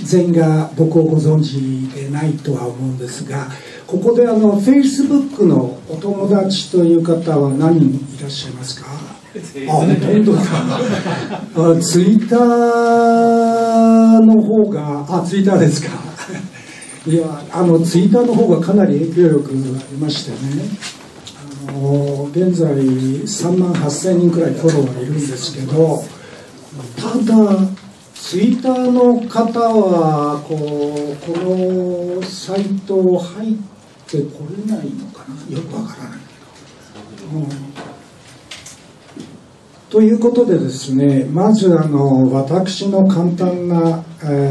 全員が僕をご存知でないとは思うんですが、ここでFacebook のお友達という方は何人いらっしゃいますか？ほとんどか。ツイッターの方が、ツイッターですか。いや、ツイッターの方がかなり影響力がありましてね、現在3万8000人くらいフォロワーいるんですけど、ただツイッターの方はこのサイトを入ってこれないのかな、よくわからないけど、ということでですね、まず私の簡単な、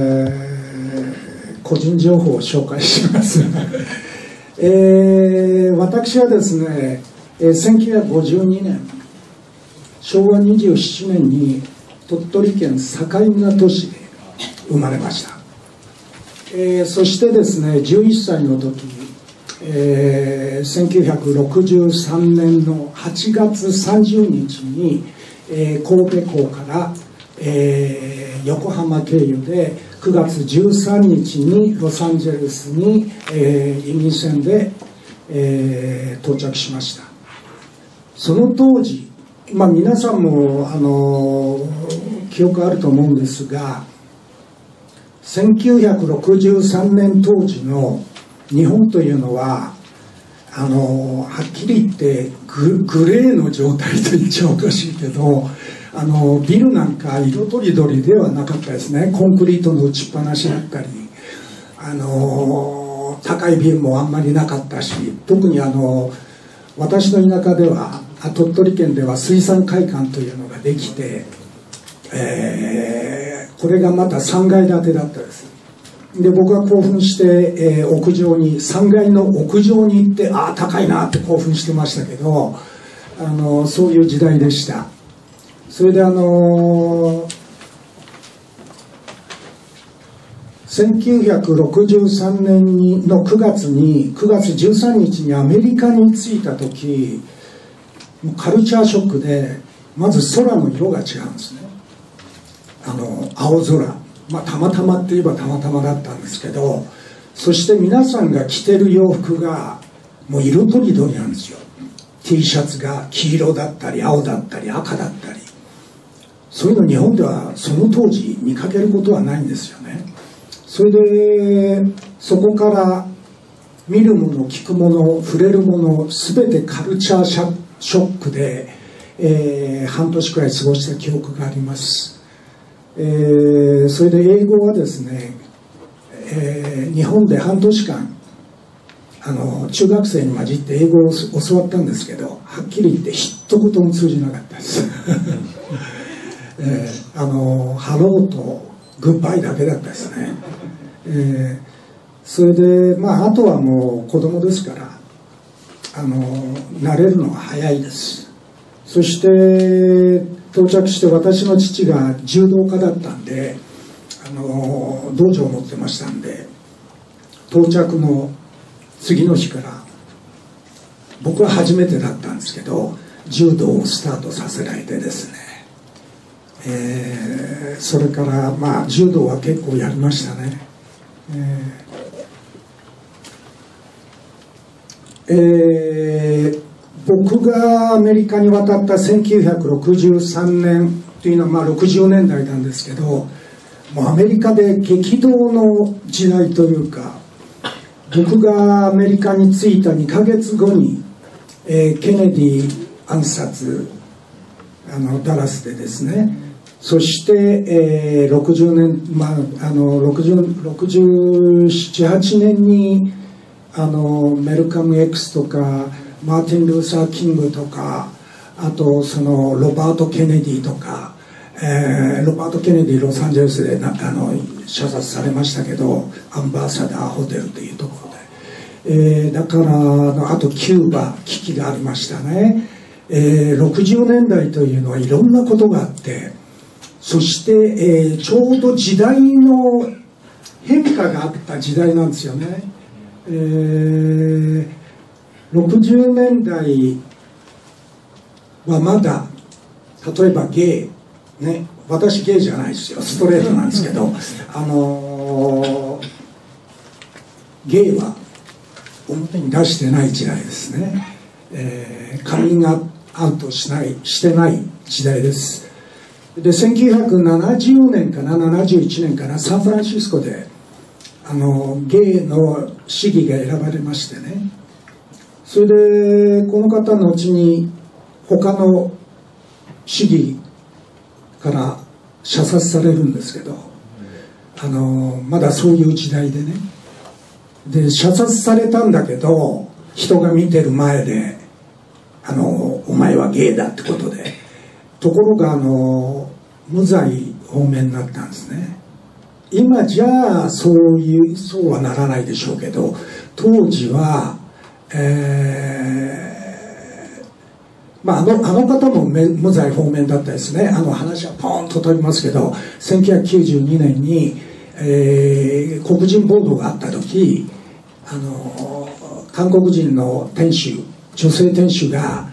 個人情報を紹介します。私はですね、1952年昭和27年に鳥取県境港市で生まれました。そしてですね、11歳の時、1963年の8月30日に、神戸港から、横浜経由で9月13日にロサンゼルスに、移民船で、到着しました。その当時、皆さんも記憶あると思うんですが、1963年当時の日本というのははっきり言ってグレーの状態と言っちゃおかしいけど、ビルなんか色とりどりではなかったですね。コンクリートの打ちっぱなしだったり、高いビルもあんまりなかったし、特に私の田舎では鳥取県では水産会館というのができて、これがまた3階建てだったです。で、僕は興奮して、屋上に3階の屋上に行って、高いなって興奮してましたけど、そういう時代でした。それで1963年の9月13日にアメリカに着いた時、カルチャーショックで、まず空の色が違うんですね。青空、たまたまって言えばたまたまだったんですけど、そして皆さんが着てる洋服がもう色とりどりなんですよ。 T シャツが黄色だったり青だったり赤だったり、そういうの日本ではその当時見かけることはないんですよね。それでそこから見るもの、聞くもの、触れるもの、全てカルチャーショックで、半年くらい過ごした記憶があります。それで英語はですね、日本で半年間中学生に混じって英語を教わったんですけど、はっきり言って一言も通じなかったですハローとグッバイだけだったですね。それであとはもう子供ですから慣れるのが早いです。そして到着して、私の父が柔道家だったんで道場を持ってましたんで、到着の次の日から僕は初めてだったんですけど、柔道をスタートさせられてですね、それから柔道は結構やりましたね。僕がアメリカに渡った1963年というのは60年代なんですけど、もうアメリカで激動の時代というか、僕がアメリカに着いた2ヶ月後に、ケネディ暗殺ダラスでですね、そして、67、8年にメルカム X とかマーティン・ルーサー・キングとか、あとロバート・ケネディとか、ロバート・ケネディロサンゼルスで射殺されましたけど、アンバーサダーホテルというところで、だからあとキューバ危機がありましたね。60年代というのはいろんなことがあって、そして、ちょうど時代の変化があった時代なんですよね。60年代はまだ例えばゲイね、私ゲイじゃないですよ、ストレートなんですけどゲイは表に出してない時代ですね。カミングアウトしてない時代です。で、1970年かな71年かな、サンフランシスコでゲイの市議が選ばれましてね。それでこの方のうちに他の市議から射殺されるんですけど、まだそういう時代でね。で、射殺されたんだけど、人が見てる前でお前はゲイだってことで、ところが無罪放免になったんですね。今じゃあそうはならないでしょうけど、当時は、あの方も無罪放免だったですね。話はポーンと飛びますけど、1992年に、黒人暴動があった時、韓国人の店主、女性店主が、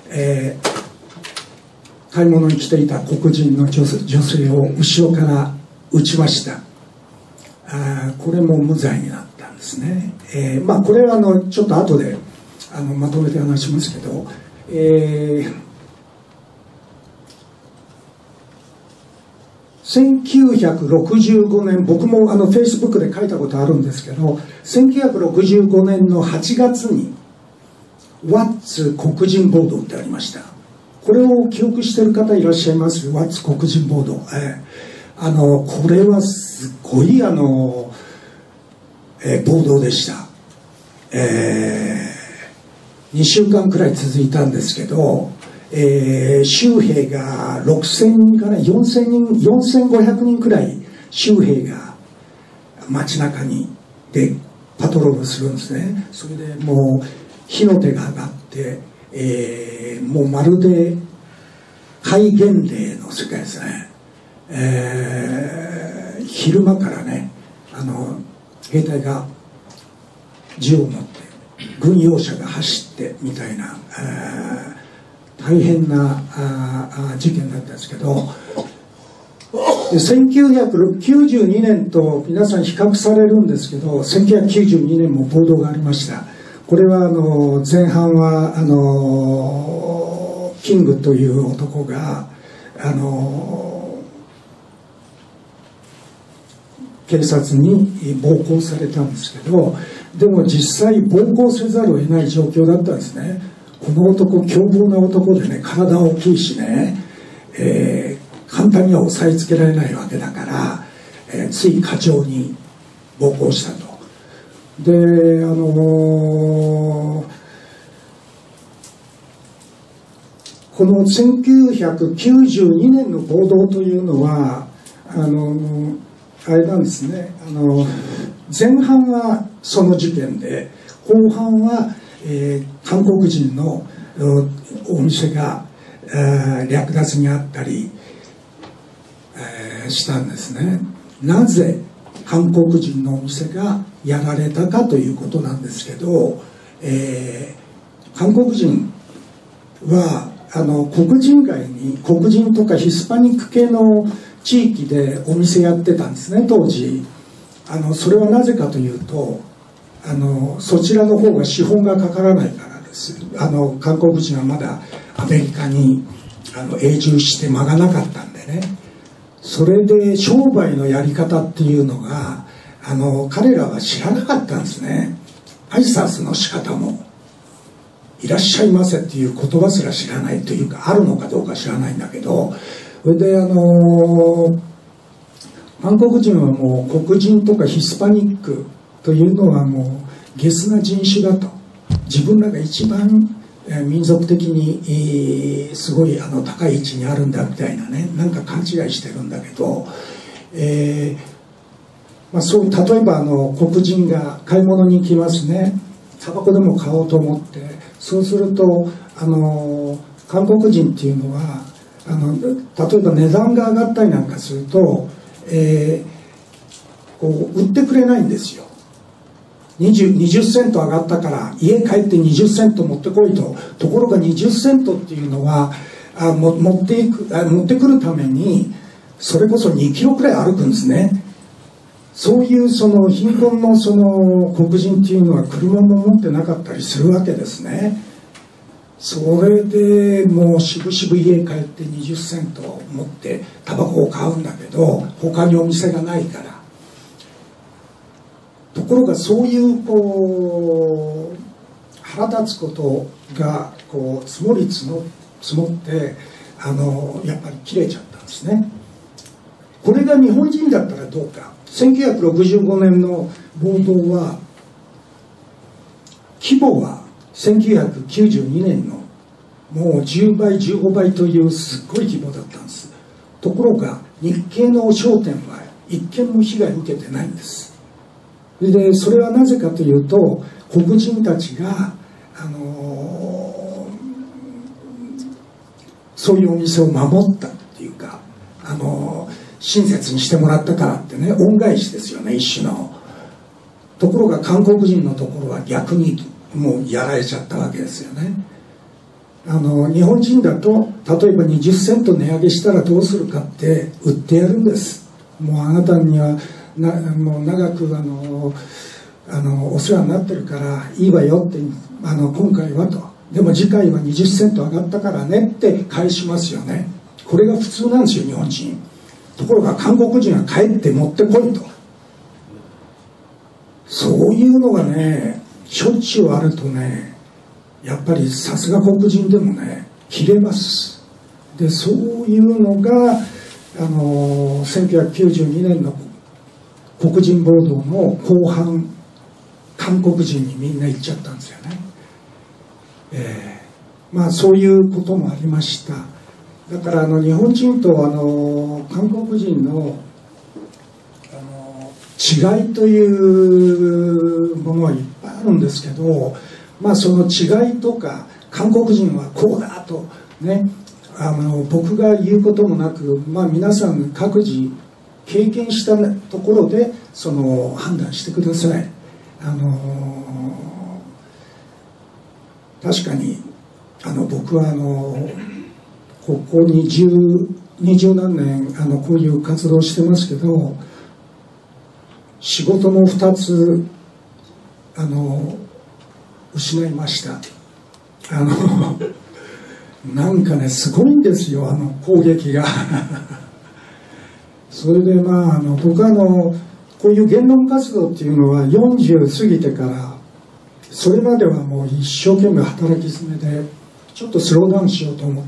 買い物に来ていた黒人の女性を後ろから撃ちました。これも無罪になったんですね。これはちょっと後でまとめて話しますけど、1965年、僕もフェイスブックで書いたことあるんですけど、1965年の8月にワッツ黒人暴動ってありました。これを記憶している方いらっしゃいます？ワッツ黒人暴動。これはすごい暴動でした。2週間くらい続いたんですけど、州兵が6000人から4000人、4500人くらい州兵が街中にでパトロールするんですね。それでもう火の手が上がって、もうまるで戒厳令の世界ですね。昼間からね、兵隊が銃を持って軍用車が走ってみたいな、大変な事件だったんですけど、1992年と皆さん比較されるんですけど、1992年も暴動がありました。これは前半はキングという男が警察に暴行されたんですけど、でも実際暴行せざるを得ない状況だったんですね。この男、凶暴な男でね、体大きいしね、簡単には押さえつけられないわけだから、つい過剰に暴行したと。で、この1992年の暴動というのはあれなんですね、前半はその事件で、後半は、韓国人のお店が略奪にあったり、したんですね。なぜ韓国人のお店がやられたかということなんですけど、韓国人は黒人街に黒人とかヒスパニック系の地域でお店やってたんですね、当時。それはなぜかというと、そちらの方が資本がかからないからです。韓国人はまだアメリカに永住して間がなかったんでね。それで商売のやり方っていうのが彼らは知らなかったんですね。挨拶の仕方もいらっしゃいませっていう言葉すら知らないというか、あるのかどうか知らないんだけど、それで韓国人はもう黒人とかヒスパニックというのはもうゲスな人種だと、自分らが一番民族的にすごい高い位置にあるんだみたいなね、なんか勘違いしてるんだけど、そういう例えば黒人が買い物に行きますね。タバコでも買おうと思って、そうすると韓国人っていうのは例えば値段が上がったりなんかすると、こう売ってくれないんですよ。20セント上がったから家帰って20セント持ってこいと。ところが20セントっていうのは持ってくるためにそれこそ2キロくらい歩くんですね。 そういうその貧困のその黒人っていうのは車も持ってなかったりするわけですね。それでもうしぶしぶ家帰って20セント持ってタバコを買うんだけど、他にお店がないから。ところがそういうこう腹立つことがこう積もってやっぱり切れちゃったんですね。これが日本人だったらどうか。1965年の暴動は規模は1992年のもう10倍15倍というすっごい規模だったんです。ところが日系の商店は一件も被害を受けてないんです。でそれはなぜかというと、黒人たちがそういうお店を守ったっていうか、親切にしてもらったからってね、恩返しですよね、一種の。ところが韓国人のところは逆にもうやられちゃったわけですよね。日本人だと例えば20セント値上げしたらどうするかって売ってやるんです。もうあなたにはもう長くお世話になってるからいいわよって、今回はと、でも次回は20セント上がったからねって返しますよね。これが普通なんですよ、日本人。ところが韓国人は帰って持ってこいと、そういうのがねしょっちゅうあるとね、やっぱりさすが黒人でもね切れます。でそういうのが1992年の黒人暴動の後半、韓国人にみんな行っちゃったんですよね。まあそういうこともありました。だから日本人と韓国人の違いというものはいっぱいあるんですけど、まあその違いとか、韓国人はこうだとね、僕が言うこともなく、まあ皆さん各自経験したところで判断してください。確かに僕はここに20何年こういう活動をしてますけど、仕事も2つ失いました。なんかねすごいんですよ、攻撃がそれでまあ僕はこういう言論活動っていうのは40過ぎてから、それまではもう一生懸命働き詰めでちょっとスローダウンしようと思って、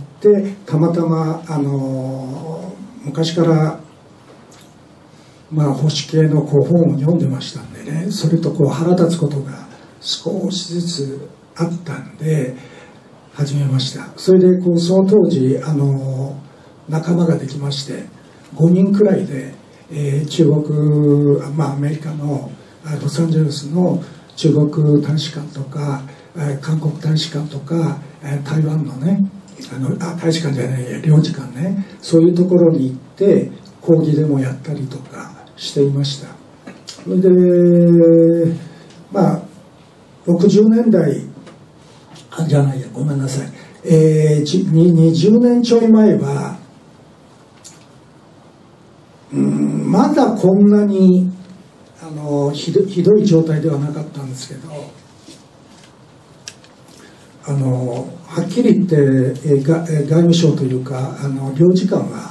たまたま昔からまあ保守系の本を読んでましたんでね、それと腹立つことが少しずつあったんで始めました。それでその当時仲間ができまして、5人くらいで、中国、アメリカのロサンゼルスの中国大使館とか韓国大使館とか台湾のね大使館じゃない領事館ね、そういうところに行って講義でもやったりとかしていました。それで60年代じゃないや、ごめんなさい、20年ちょい前はまだこんなにひどい状態ではなかったんですけど、はっきり言って外務省というか領事館は、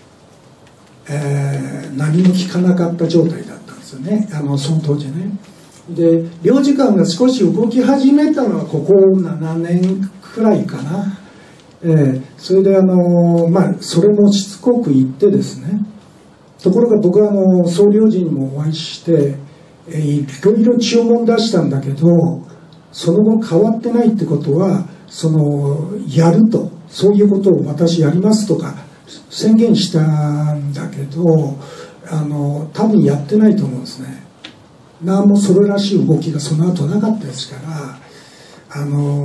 何も聞かなかった状態だったんですよね、その当時ね。で領事館が少し動き始めたのはここ7年くらいかな。それでそれもしつこく言ってですね、ところが僕は総領事にもお会いして、いろいろ注文出したんだけど、その後変わってないってことはやると、そういうことを私やりますとか宣言したんだけど、多分やってないと思うんですね。何もそれらしい動きがその後なかったですから、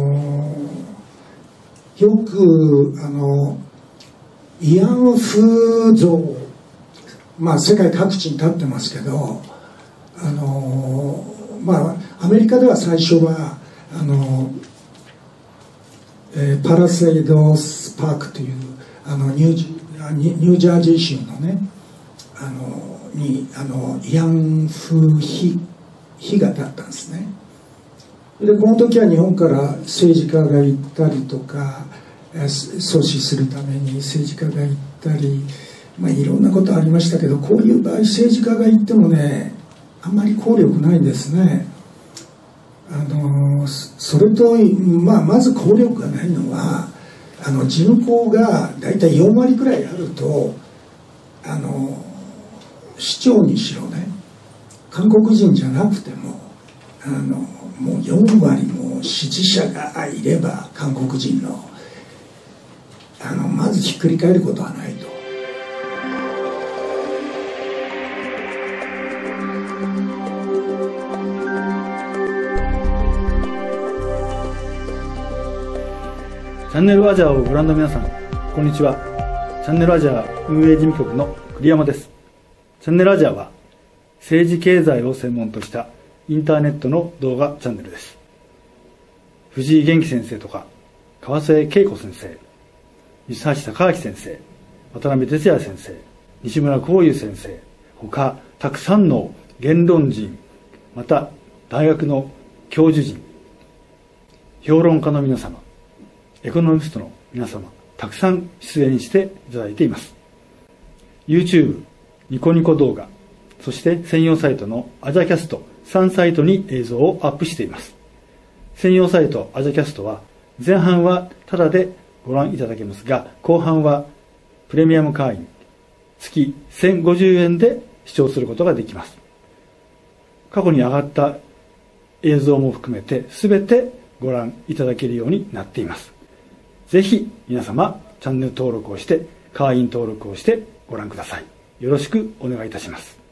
よく慰安婦像、世界各地に立ってますけど、アメリカでは最初はパラセイドスパークというニュージャージー州のねに慰安婦日が経ったんですね。でこの時は日本から政治家が行ったりとか、阻止するために政治家が行ったり、いろんなことありましたけど、こういう場合政治家が行ってもね、あんまり効力ないんですね。それと、まず効力がないのは、人口がだいたい4割くらいあると、市長にしろね、韓国人じゃなくてももう4割も支持者がいれば、韓国人のまずひっくり返ることはないと。 チャンネルアジアをご覧の皆さん、こんにちは。チャンネルアジア運営事務局の栗山です。チャンネルアジアは政治経済を専門としたインターネットの動画チャンネルです。藤井元気先生とか川瀬恵子先生、西橋貴明先生、渡辺哲也先生、西村光雄先生、他たくさんの言論人、また大学の教授陣、評論家の皆様、エコノミストの皆様、たくさん出演していただいています。YouTube、ニコニコ動画、そして専用サイトのアジャキャスト3サイトに映像をアップしています。専用サイトアジャキャストは前半はタダでご覧いただけますが、後半はプレミアム会員月1050円で視聴することができます。過去に上がった映像も含めて全てご覧いただけるようになっています。ぜひ皆様チャンネル登録をして会員登録をしてご覧ください。よろしくお願いいたします。